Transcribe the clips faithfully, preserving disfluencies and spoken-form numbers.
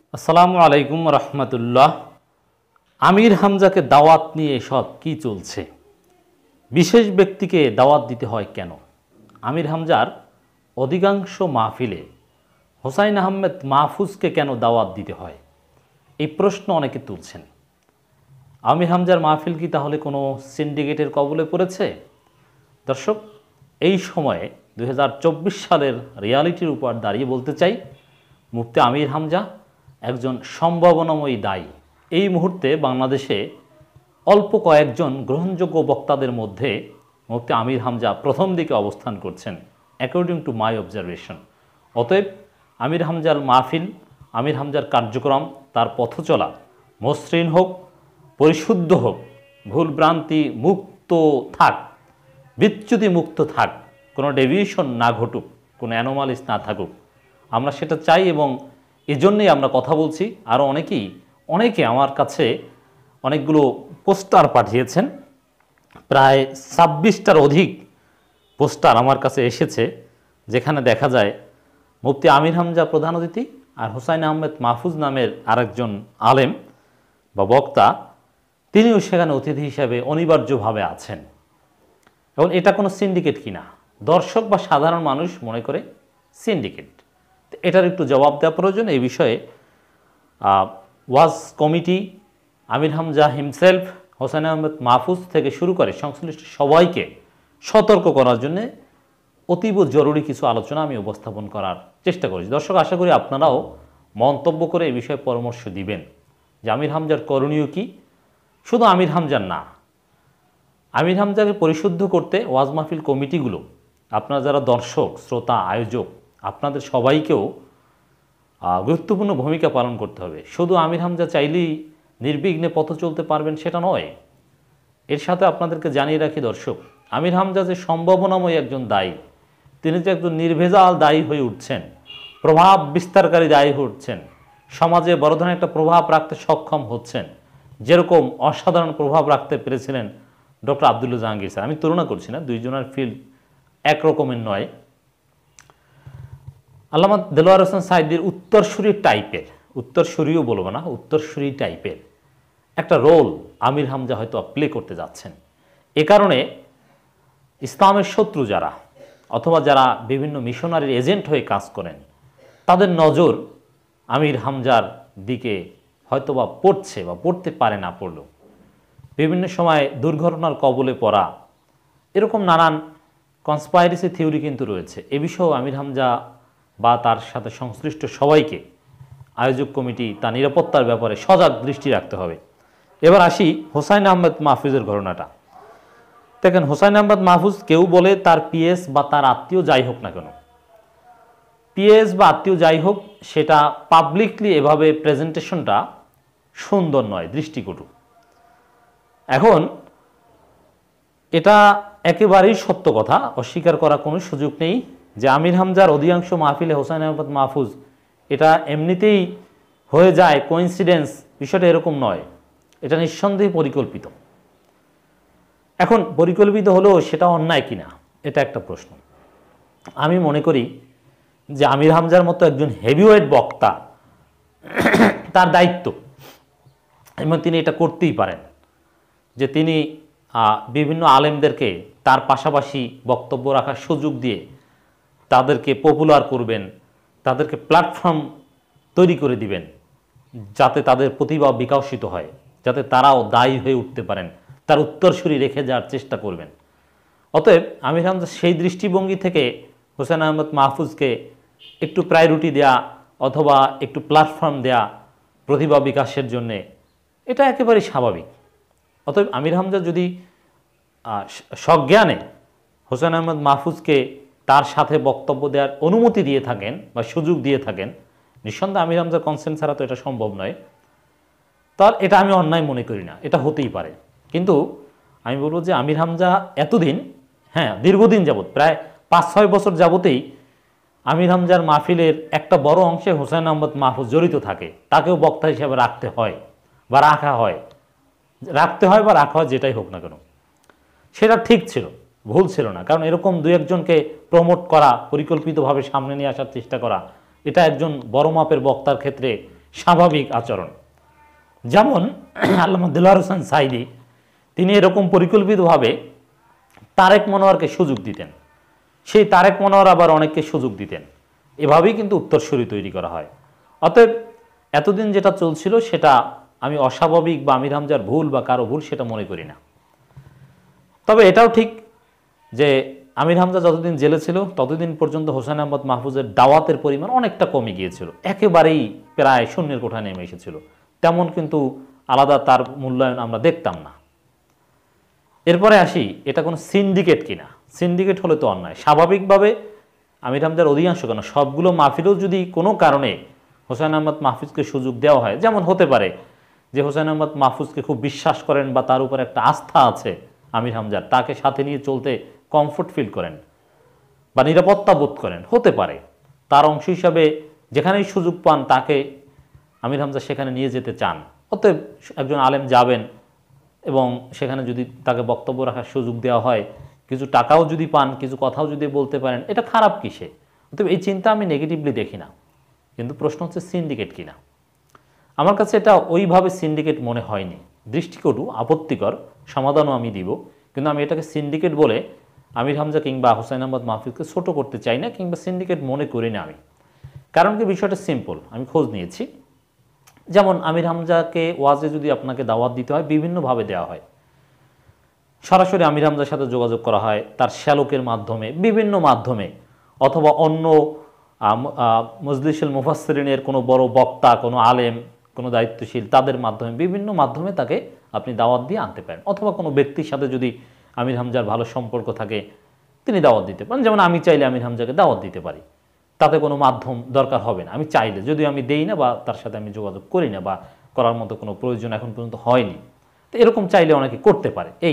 আসসালামু আলাইকুম রহমতুল্লাহ। আমির হামজাকে দাওয়াত নিয়ে সব কি চলছে? বিশেষ ব্যক্তিকে দাওয়াত দিতে হয় কেন? আমির হামজার অধিকাংশ মাহফিলে হোসাইন আহমেদ মাহফুজকে কেন দাওয়াত দিতে হয়? এই প্রশ্ন অনেকে তুলছেন। আমির হামজার মাহফিল কি তাহলে কোনো সিন্ডিকেটের কবলে পড়েছে? দর্শক, এই সময়ে দুই হাজার চব্বিশ সালের রিয়ালিটির উপর দাঁড়িয়ে বলতে চাই, মুফতি আমির হামজা একজন সম্ভাবনাময়ী দায়ী। এই মুহূর্তে বাংলাদেশে অল্প কয়েকজন গ্রহণযোগ্য বক্তাদের মধ্যে মুফতি আমির হামজা প্রথম দিকে অবস্থান করছেন, অ্যাকর্ডিং টু মাই অবজারভেশন। অতএব আমির হামজার মাহফিল, আমির হামজার কার্যক্রম, তার পথচলা মসৃণ হোক, পরিশুদ্ধ হোক, ভুলভ্রান্তি মুক্ত থাক, বিচ্যুতি মুক্ত থাক, কোনো ডেভিয়েশন না ঘটুক, কোনো অ্যানোমালিস না থাকুক, আমরা সেটা চাই এবং এজন্যই আমরা কথা বলছি। আরও অনেকেই অনেকে আমার কাছে অনেকগুলো পোস্টার পাঠিয়েছেন, প্রায় ছাব্বিশটার অধিক পোস্টার আমার কাছে এসেছে, যেখানে দেখা যায় মুফতি আমির হামজা প্রধান অতিথি আর হোসাইন আহমেদ মাহফুজ নামের আরেকজন আলেম বা বক্তা, তিনিও সেখানে অতিথি হিসাবে অনিবার্যভাবে আছেন। এবং এটা কোনো সিন্ডিকেট কিনা দর্শক বা সাধারণ মানুষ মনে করে সিন্ডিকেট। এটার একটু জবাব দেওয়া প্রয়োজন। এই বিষয়ে ওয়াজ কমিটি, আমির হামজা হিমসেলফ, হোসেন আহমেদ মাহফুজ থেকে শুরু করে সংশ্লিষ্ট সবাইকে সতর্ক করার জন্য অতীব জরুরি কিছু আলোচনা আমি উপস্থাপন করার চেষ্টা করেছি। দর্শক, আশা করি আপনারাও মন্তব্য করে এই বিষয়ে পরামর্শ দিবেন যে আমির হামজার করণীয় কি। শুধু আমির হামজার না, আমির হামজাকে পরিশুদ্ধ করতে ওয়াজ মাহফিল কমিটিগুলো, আপনারা যারা দর্শক, শ্রোতা, আয়োজক, আপনাদের সবাইকেও গুরুত্বপূর্ণ ভূমিকা পালন করতে হবে। শুধু আমির হামজা চাইলেই নির্বিঘ্নে পথ চলতে পারবেন সেটা নয়। এর সাথে আপনাদেরকে জানিয়ে রাখি দর্শক, আমির হামজা যে সম্ভাবনাময় একজন দায়ী, তিনি যে একজন নির্ভেজাল দায়ী হয়ে উঠছেন, প্রভাব বিস্তারকারী দায়ী হয়ে উঠছেন, সমাজে বড় ধরনের একটা প্রভাব রাখতে সক্ষম হচ্ছেন, যেরকম অসাধারণ প্রভাব রাখতে পেরেছিলেন ডক্টর আবদুল্লাহ জাহাঙ্গীর স্যার। আমি তুলনা করছি না, দুইজনের ফিল্ড একরকমের নয়। আল্লামা দেলোয়ার হোসেন সাঈদীর উত্তরসূরি টাইপের, উত্তরসূরিও বলবো না, উত্তরসূরি টাইপের একটা রোল আমির হামজা হয়তো প্লে করতে যাচ্ছেন। এ কারণে ইসলামের শত্রু যারা অথবা যারা বিভিন্ন মিশনারির এজেন্ট হয়ে কাজ করেন, তাদের নজর আমির হামজার দিকে হয়তোবা পড়ছে বা পড়তে পারে না পড়লেও। বিভিন্ন সময় দুর্ঘটনার কবলে পড়া, এরকম নানান কনস্পাইরেসি থিওরি কিন্তু রয়েছে। এ বিষয়েও আমির হামজা বা তার সাথে সংশ্লিষ্ট সবাইকে, আয়োজক কমিটি, তার নিরাপত্তার ব্যাপারে সজাগ দৃষ্টি রাখতে হবে। এবার আসি হোসাইন আহমেদ মাহফুজের ঘটনাটা। দেখেন, হোসাইন আহমেদ মাহফুজ কেউ বলে তার পিএস বা তার আত্মীয় যাই হোক না কেন, পিএস বা আত্মীয় যাই হোক, সেটা পাবলিকলি এভাবে প্রেজেন্টেশনটা সুন্দর নয়, দৃষ্টিকটু। এখন এটা একেবারেই সত্য কথা, অস্বীকার করা কোনো সুযোগ নেই যে আমির হামজার অধিকাংশ মাহফিলে হোসাইন আহমেদ মাহফুজ, এটা এমনিতেই হয়ে যায় কোইন্সিডেন্স, বিষয়টা এরকম নয়, এটা নিঃসন্দেহে পরিকল্পিত। এখন পরিকল্পিত হলেও সেটা অন্যায় কিনা, এটা একটা প্রশ্ন। আমি মনে করি যে আমির হামজার মতো একজন হেভিওয়েট বক্তা, তার দায়িত্ব এবং তিনি এটা করতেই পারেন যে তিনি বিভিন্ন আলেমদেরকে তার পাশাপাশি বক্তব্য রাখার সুযোগ দিয়ে তাদেরকে পপুলার করবেন, তাদেরকে প্ল্যাটফর্ম তৈরি করে দিবেন, যাতে তাদের প্রতিভা বিকশিত হয়, যাতে তারাও দায়ী হয়ে উঠতে পারেন, তার উত্তরসূরি রেখে যাওয়ার চেষ্টা করবেন। অতএব আমির হামজা সেই দৃষ্টিভঙ্গি থেকে হোসেন আহমেদ মাহফুজকে একটু প্রায়োরিটি দেয়া অথবা একটু প্ল্যাটফর্ম দেয়া প্রতিভা বিকাশের জন্যে, এটা একেবারেই স্বাভাবিক। অতএব আমির হামজা যদি সজ্ঞানে হোসেন আহমেদ মাহফুজকে তার সাথে বক্তব্য দেওয়ার অনুমতি দিয়ে থাকেন বা সুযোগ দিয়ে থাকেন, নিঃসন্দেহে আমির হামজার কনসেন্ট ছাড়া তো এটা সম্ভব নয়, তার এটা আমি অন্যায় মনে করি না, এটা হতেই পারে। কিন্তু আমি বলবো যে আমির হামজা এতদিন, হ্যাঁ দীর্ঘদিন যাবৎ, প্রায় পাঁচ ছয় বছর যাবতেই আমির হামজার মাহফিলের একটা বড় অংশে হোসেন আহমেদ মাহফুজ জড়িত থাকে, তাকেও বক্তা হিসেবে রাখতে হয় বা রাখা হয়, রাখতে হয় বা রাখা হয়, যেটাই হোক না কেন, সেটা ঠিক ছিল, ভুল ছিল না। কারণ এরকম দু একজনকে প্রমোট করা, পরিকল্পিতভাবে সামনে নিয়ে আসার চেষ্টা করা, এটা একজন বড় মাপের বক্তার ক্ষেত্রে স্বাভাবিক আচরণ। যেমন আল্লামা দেলোয়ার হোসেন সাঈদী তিনি এরকম পরিকল্পিতভাবে তারেক মনোয়ারকে সুযোগ দিতেন, সেই তারেক মনোয়ার আবার অনেককে সুযোগ দিতেন, এভাবেই কিন্তু উত্তরসূরি তৈরি করা হয়। অতএব এতদিন যেটা চলছিল সেটা আমি অস্বাভাবিক বা আমির হামজার ভুল বা কারো ভুল সেটা মনে করি না। তবে এটাও ঠিক যে আমির হামজা যতদিন জেলে ছিল ততদিন পর্যন্ত হোসেন আহমদ মাহফুজের দাওয়াতের পরিমাণ অনেকটা কমে গিয়েছিল, একেবারেই প্রায় শূন্যের কোঠায় নেমে এসেছিল। তেমন কিন্তু আলাদা তার মূল্যায়ন আমরা দেখতাম না। এরপরে আসি, এটা কোনো সিন্ডিকেট কিনা। সিন্ডিকেট হলে তো অন্যায়। স্বাভাবিকভাবে আমির হামজার অধিকাংশ, কেন সবগুলো মাহফিলেও যদি কোনো কারণে হোসেন আহমদ মাহফুজকে সুযোগ দেওয়া হয়, যেমন হতে পারে যে হোসেন আহমদ মাহফুজকে খুব বিশ্বাস করেন বা তার উপর একটা আস্থা আছে আমির হামজার, তাকে সাথে নিয়ে চলতে কমফোর্ট ফিল করেন বা নিরাপত্তা বোধ করেন, হতে পারে তার অংশ হিসাবে যেখানেই সুযোগ পান তাকে আমির হামজা সেখানে নিয়ে যেতে চান। অতএব একজন আলেম যাবেন এবং সেখানে যদি তাকে বক্তব্য রাখার সুযোগ দেওয়া হয়, কিছু টাকাও যদি পান, কিছু কথাও যদি বলতে পারেন, এটা খারাপ কিসে? অতএব এই চিন্তা আমি নেগেটিভলি দেখি না। কিন্তু প্রশ্ন হচ্ছে সিন্ডিকেট কিনা। আমার কাছে এটা ওইভাবে সিন্ডিকেট মনে হয়নি। দৃষ্টিকটু, আপত্তিকর, সমাধানও আমি দিব, কিন্তু আমি এটাকে সিন্ডিকেট বলে আমির হামজা কিংবা হোসেন আহমদ মাহফুজকে ছোট করতে চাই না, কিংবা সিন্ডিকেট মনে করি না আমি। কারণ কি, বিষয়টা সিম্পল, আমি খোঁজ নিয়েছি। যেমন আমির হামজাকে ওয়াজে যদি আপনাকে দাওয়াত দিতে হয়, বিভিন্নভাবে দেওয়া হয়। সরাসরি আমির হামজার সাথে যোগাযোগ করা হয় তার শ্যালকের মাধ্যমে, বিভিন্ন মাধ্যমে, অথবা অন্য মজলিসুল মুফাসসিরিনের কোনো বড় বক্তা, কোনো আলেম, কোনো দায়িত্বশীল, তাদের মাধ্যমে, বিভিন্ন মাধ্যমে তাকে আপনি দাওয়াত দিয়ে আনতে পারেন। অথবা কোনো ব্যক্তির সাথে যদি আমির হামজার ভালো সম্পর্ক থাকে, তিনি দাওয়াত দিতে পারেন। যেমন আমি চাইলে আমির হামজাকে দাওয়াত দিতে পারি, তাতে কোনো মাধ্যম দরকার হবে না। আমি চাইলে, যদিও আমি দেই না বা তার সাথে আমি যোগাযোগ করি না বা করার মতো কোনো প্রয়োজন এখন পর্যন্ত হয়নি, তো এরকম চাইলে অনেকে করতে পারে। এই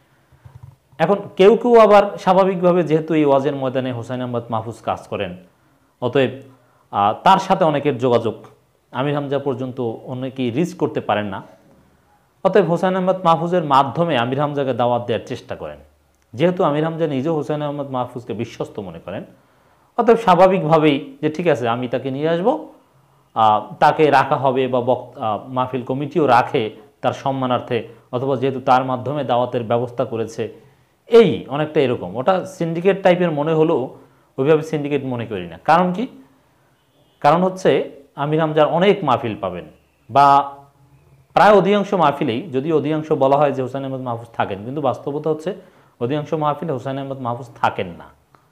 এখন কেউ কেউ আবার স্বাভাবিকভাবে, যেহেতু এই ওয়াজের ময়দানে হোসেন আহমদ মাহফুজ কাজ করেন, অতএব তার সাথে অনেকের যোগাযোগ আমির হামজা পর্যন্ত অনেকেই রিচ করতে পারেন না। অতএব হোসেন আহমদ মাহফুজের মাধ্যমে আমির হামজাকে দাওয়াত দেওয়ার চেষ্টা করেন। যেহেতু আমির হামজা নিজেও হোসেন আহমদ মাহফুজকে বিশ্বস্ত মনে করেন, অতএব স্বাভাবিকভাবেই যে ঠিক আছে আমি তাকে নিয়ে আসব, তাকে রাখা হবে বা মাহফিল কমিটিও রাখে তার সম্মানার্থে, অথবা যেহেতু তার মাধ্যমে দাওয়াতের ব্যবস্থা করেছে, এই অনেকটা এরকম। ওটা সিন্ডিকেট টাইপের মনে হলেও ওইভাবে সিন্ডিকেট মনে করি না। কারণ কি? কারণ হচ্ছে আমির হামজার অনেক মাহফিল পাবেন, বা প্রায় অধিকাংশ মাহফিলেই, যদি অধিকাংশ বলা হয় যে হোসেন আহমদ মাহফুজ থাকেন, কিন্তু বাস্তবতা হচ্ছে অধিকাংশ মাহফিলে হোসেন আহমদ মাহফুজ থাকেন না।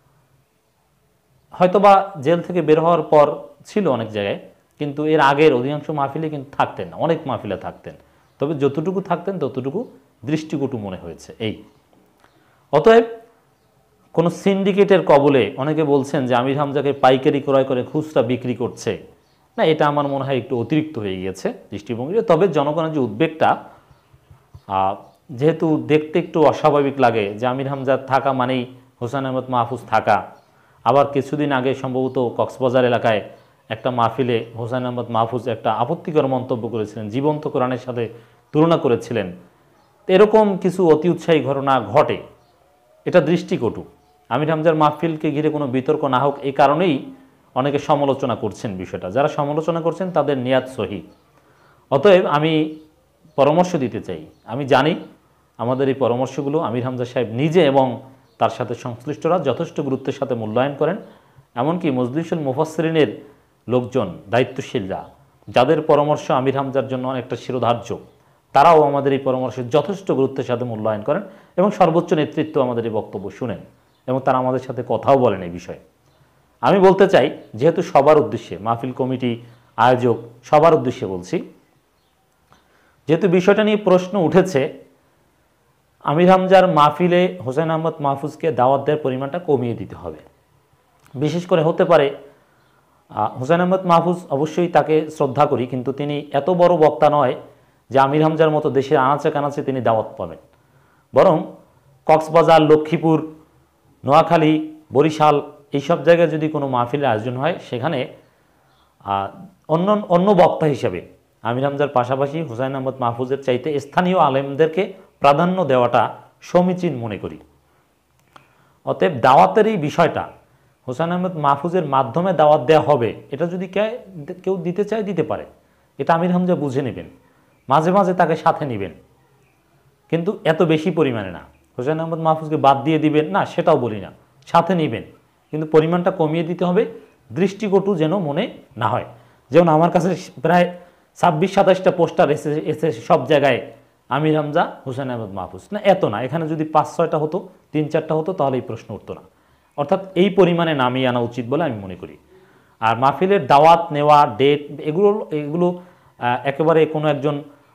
হয়তোবা জেল থেকে বের হওয়ার পর ছিল অনেক জায়গায়, কিন্তু এর আগের অধিকাংশ মাহফিলে কিন্তু থাকতেন না। অনেক মাহফিলে থাকতেন, তবে যতটুকু থাকতেন ততটুকু দৃষ্টিকটু মনে হয়েছে। এই অতএব কোনো সিন্ডিকেটের কবলে অনেকে বলছেন যে আমির হামজাকে পাইকারি ক্রয় করে খুচরা বিক্রি করছে, না, এটা আমার মনে হয় একটু অতিরিক্ত হয়ে গিয়েছে দৃষ্টিভঙ্গিতে। তবে জনগণের যে উদ্বেগটা, যেহেতু দেখতে একটু অস্বাভাবিক লাগে যে আমির হামজা থাকা মানেই হোসেন আহমদ মাহফুজ থাকা। আবার কিছুদিন আগে সম্ভবত কক্সবাজার এলাকায় একটা মাহফিলে হোসেন আহমদ মাহফুজ একটা আপত্তিকর মন্তব্য করেছিলেন, জীবন্ত কোরআনের সাথে তুলনা করেছিলেন। এরকম কিছু অতি উৎসাহী ঘটনা ঘটে, এটা দৃষ্টিকটু। আমির হামজার মাহফিলকে ঘিরে কোনো বিতর্ক না হোক, এই কারণেই অনেকে সমালোচনা করছেন বিষয়টা। যারা সমালোচনা করছেন তাদের নিয়াত সহি। অতএব আমি পরামর্শ দিতে চাই, আমি জানি আমাদের এই পরামর্শগুলো আমির হামজা সাহেব নিজে এবং তার সাথে সংশ্লিষ্টরা যথেষ্ট গুরুত্বের সাথে মূল্যায়ন করেন। এমনকি মজলিসুল মুফাসসিরিনের লোকজন, দায়িত্বশীলরা, যাদের পরামর্শ আমির হামজার জন্য অনেকটা শিরোধার্য, তারাও আমাদের এই পরামর্শের যথেষ্ট গুরুত্বের সাথে মূল্যায়ন করেন এবং সর্বোচ্চ নেতৃত্ব আমাদের এই বক্তব্য শুনেন এবং তারা আমাদের সাথে কথাও বলেন এই বিষয়ে। আমি বলতে চাই, যেহেতু সবার উদ্দেশ্যে, মাহফিল কমিটি, আয়োজক, সবার উদ্দেশ্যে বলছি, যেহেতু বিষয়টা নিয়ে প্রশ্ন উঠেছে, আমির হামজার মাহফিলে হোসেন আহমদ মাহফুজকে দাওয়াত দেওয়ার পরিমাণটা কমিয়ে দিতে হবে। বিশেষ করে হতে পারে হোসেন আহমদ মাহফুজ, অবশ্যই তাকে শ্রদ্ধা করি, কিন্তু তিনি এত বড় বক্তা নয় যে আমির হামজার মতো দেশের আনাচে কানাচে তিনি দাওয়াত পাবেন। বরং কক্সবাজার, লক্ষ্মীপুর, নোয়াখালী, বরিশাল, এইসব জায়গায় যদি কোনো মাহফিলের আয়োজন হয়, সেখানে অন্য অন্য বক্তা হিসেবে আমির হামজার পাশাপাশি হোসেন আহমদ মাহফুজের চাইতে স্থানীয় আলেমদেরকে প্রাধান্য দেওয়াটা সমীচীন মনে করি। অতএব দাওয়াতের এই বিষয়টা হোসেন আহমদ মাহফুজের মাধ্যমে দাওয়াত দেওয়া হবে, এটা যদি কেউ দিতে চায় দিতে পারে, এটা আমির হামজা বুঝে নেবেন, মাঝে মাঝে তাকে সাথে নেবেন, কিন্তু এত বেশি পরিমাণে না। হোসেন আহমদ মাহফুজকে বাদ দিয়ে দিবেন না, সেটাও বলি না, সাথে নেবেন, কিন্তু পরিমাণটা কমিয়ে দিতে হবে, দৃষ্টিকটু যেন মনে না হয়। যেমন আমার কাছে প্রায় ছাব্বিশ সাতাশটা পোস্টার এসে এসে সব জায়গায় আমির হামজা, হোসেন আহমদ মাহফুজ, না এত না, এখানে যদি পাঁচ ছয়টা হতো, তিন চারটা হতো, তাহলে এই প্রশ্ন উঠতো না। অর্থাৎ এই পরিমাণে নামিয়ে আনা উচিত বলে আমি মনে করি। আর মাহফিলের দাওয়াত নেওয়া, ডেট, এগুলো এগুলো একেবারে কোনো একজন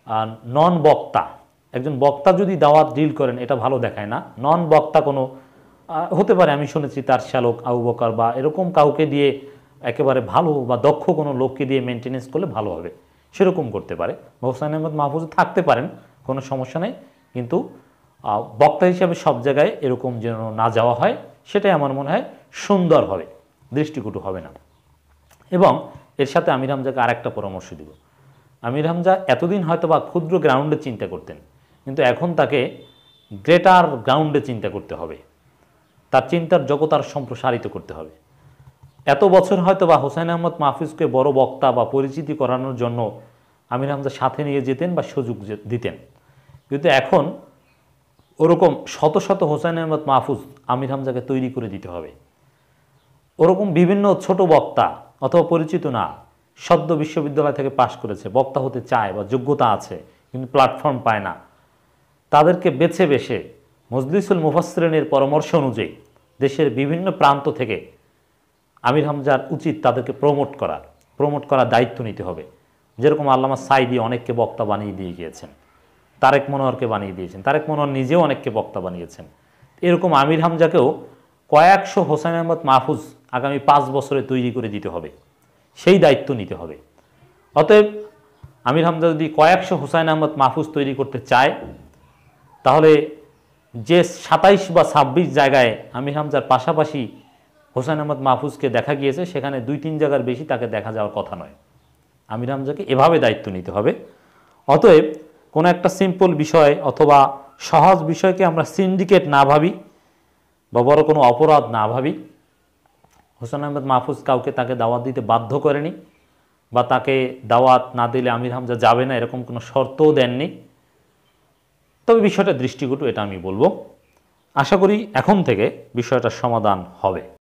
নন বক্তা, একজন বক্তা যদি দাওয়াত ডিল করেন এটা ভালো দেখায় না। নন বক্তা কোনো হতে পারে, আমি শুনেছি তার শ্যালক আবু বকর বা এরকম কাউকে দিয়ে, একেবারে ভালো বা দক্ষ কোনো লোককে দিয়ে মেনটেনেন্স করলে ভালো হবে, সেরকম করতে পারে। হোসেন আহমদ মাহফুজ থাকতে পারেন, কোনো সমস্যা নেই, কিন্তু বক্তা হিসাবে সব জায়গায় এরকম যেন না যাওয়া হয়, সেটাই আমার মনে হয় সুন্দর হবে, দৃষ্টিকটু হবে না। এবং এর সাথে আমির হামজাকে আরেকটা পরামর্শ দিব। আমির হামজা এতদিন হয়তো বা ক্ষুদ্র গ্রাউন্ডে চিন্তা করতেন, কিন্তু এখন তাকে গ্রেটার গ্রাউন্ডে চিন্তা করতে হবে, তার চিন্তার জগৎ আর সম্প্রসারিত করতে হবে। এত বছর হয়তো বা হোসেন আহমদ মাহফুজকে বড় বক্তা বা পরিচিতি করানোর জন্য আমির হামজা সাথে নিয়ে যেতেন বা সুযোগ দিতেন, কিন্তু এখন ওরকম শত শত হোসেন আহমদ মাহফুজ আমির হামজাকে তৈরি করে দিতে হবে। ওরকম বিভিন্ন ছোট বক্তা অথবা পরিচিত না, সদ্য বিশ্ববিদ্যালয় থেকে পাশ করেছে, বক্তা হতে চায় বা যোগ্যতা আছে কিন্তু প্ল্যাটফর্ম পায় না, তাদেরকে বেছে বেছে মজলিসুল মুফাসসিরিনের পরামর্শ অনুযায়ী দেশের বিভিন্ন প্রান্ত থেকে আমির হামজার উচিত তাদেরকে প্রমোট করা, প্রমোট করার দায়িত্ব নিতে হবে। যেরকম আল্লামা সাইদি অনেককে বক্তা বানিয়ে দিয়ে গিয়েছেন, তারেক মনোহরকে বানিয়ে দিয়েছেন, তারেক মনোহর নিজেও অনেককে বক্তা বানিয়েছেন, এরকম আমির হামজাকেও কয়েকশো হোসেন আহমদ মাহফুজ আগামী পাঁচ বছরে তৈরি করে দিতে হবে, সেই দায়িত্ব নিতে হবে। অতএব আমির হামজা যদি কয়েকশো হোসেন আহমদ মাহফুজ তৈরি করতে চায়, তাহলে যে সাতাইশ বা ছাব্বিশ জায়গায় আমির হামজার পাশাপাশি হোসেন আহমদ মাহফুজকে দেখা গিয়েছে, সেখানে দুই তিন জায়গার বেশি তাকে দেখা যাওয়ার কথা নয়। আমির হামজাকে এভাবে দায়িত্ব নিতে হবে। অতএব কোনো একটা সিম্পল বিষয় অথবা সহজ বিষয়কে আমরা সিন্ডিকেট না ভাবি বা বড় কোনো অপরাধ না ভাবি। হোসেন আহমদ মাহফুজ কাউকে তাকে দাওয়াত দিতে বাধ্য করেনি, বা তাকে দাওয়াত না দিলে আমির হামজা যাবে না এরকম কোনো শর্তও দেননি। তবে বিষয়টা দৃষ্টিকটু, এটা আমি বলবো। আশা করি এখন থেকে বিষয়টার সমাধান হবে।